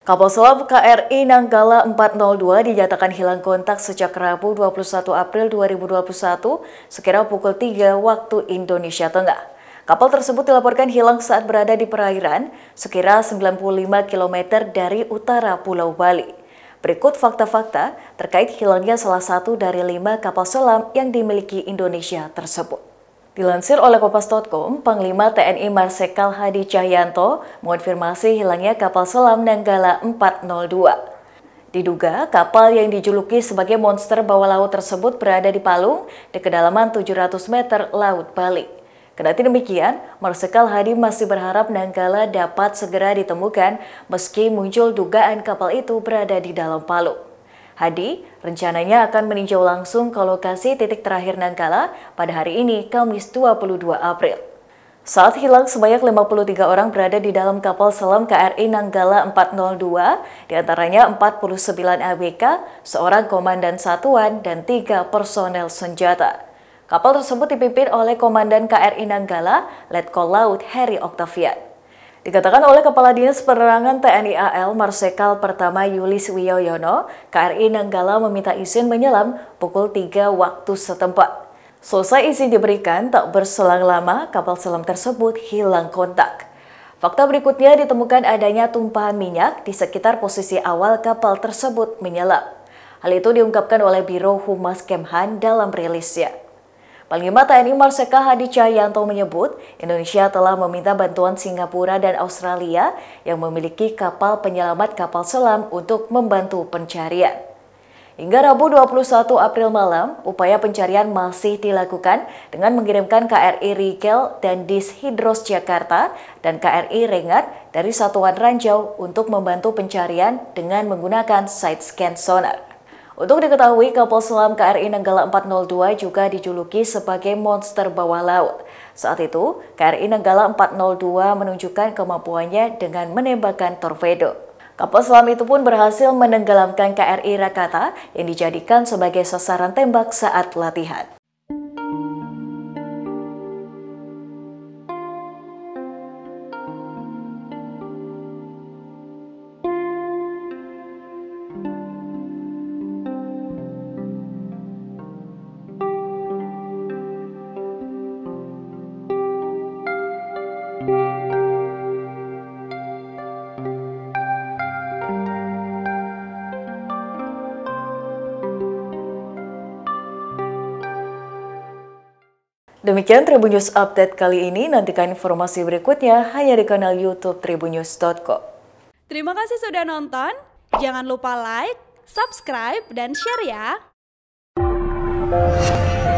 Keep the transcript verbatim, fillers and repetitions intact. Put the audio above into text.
Kapal selam K R I Nanggala empat nol dua dinyatakan hilang kontak sejak Rabu dua puluh satu April dua ribu dua puluh satu sekira pukul tiga waktu Indonesia Tengah. Kapal tersebut dilaporkan hilang saat berada di perairan sekira sembilan puluh lima kilometer dari utara Pulau Bali. Berikut fakta-fakta terkait hilangnya salah satu dari lima kapal selam yang dimiliki Indonesia tersebut. Dilansir oleh Kompas titik com, Panglima T N I Marsikal Hadi Cahyanto mengonfirmasi hilangnya kapal selam Nanggala empat nol dua. Diduga kapal yang dijuluki sebagai monster bawah laut tersebut berada di Palung di kedalaman tujuh ratus meter Laut Bali. Kendati demikian, Marsikal Hadi masih berharap Nanggala dapat segera ditemukan meski muncul dugaan kapal itu berada di dalam Palung. Hadi rencananya akan meninjau langsung ke lokasi titik terakhir Nanggala pada hari ini, Kamis dua puluh dua April. Saat hilang sebanyak lima puluh tiga orang berada di dalam kapal selam K R I Nanggala empat nol dua, diantaranya empat puluh sembilan A B K, seorang komandan satuan, dan tiga personel senjata. Kapal tersebut dipimpin oleh Komandan K R I Nanggala, Letkol Laut Heri Octavian. Dikatakan oleh Kepala Dinas Penerangan T N I A L Marsikal Pertama Yulis Wiyoyono, K R I Nanggala meminta izin menyelam pukul tiga waktu setempat. Selesai izin diberikan, tak berselang lama kapal selam tersebut hilang kontak. Fakta berikutnya ditemukan adanya tumpahan minyak di sekitar posisi awal kapal tersebut menyelam. Hal itu diungkapkan oleh Biro Humas Kemhan dalam rilisnya. Panglima T N I Marsikal Hadi Cahyanto menyebut Indonesia telah meminta bantuan Singapura dan Australia yang memiliki kapal penyelamat kapal selam untuk membantu pencarian. Hingga Rabu dua puluh satu April malam, upaya pencarian masih dilakukan dengan mengirimkan K R I Rigel dan Dishidros Jakarta dan K R I Rengat dari Satuan Ranjau untuk membantu pencarian dengan menggunakan side scan sonar. Untuk diketahui, kapal selam K R I Nanggala empat nol dua juga dijuluki sebagai monster bawah laut. Saat itu, K R I Nanggala empat nol dua menunjukkan kemampuannya dengan menembakkan torpedo. Kapal selam itu pun berhasil menenggelamkan K R I Rakata yang dijadikan sebagai sasaran tembak saat latihan. Demikian Tribun News Update kali ini. Nantikan informasi berikutnya hanya di kanal YouTube tribunnews titik com. Terima kasih sudah nonton. Jangan lupa like, subscribe, dan share ya.